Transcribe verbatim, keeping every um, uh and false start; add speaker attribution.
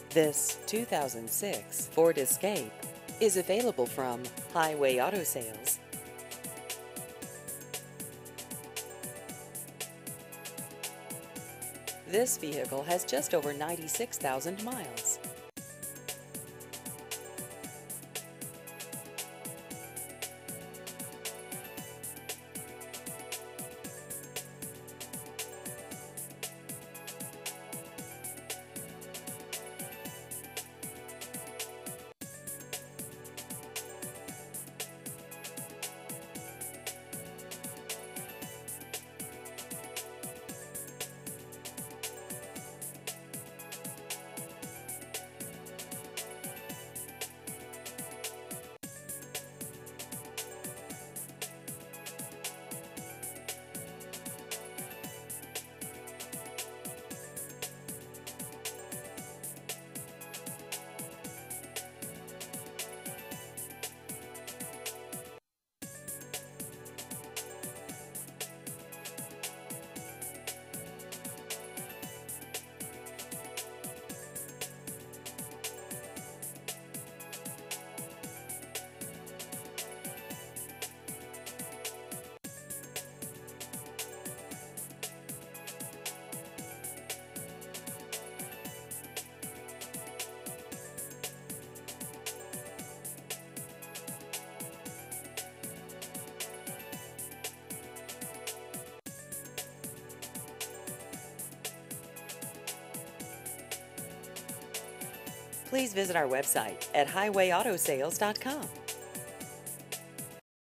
Speaker 1: This two thousand six Ford Escape is available from Highway Auto Sales. This vehicle has just over ninety-six thousand miles. Please visit our website at highway auto sales dot com.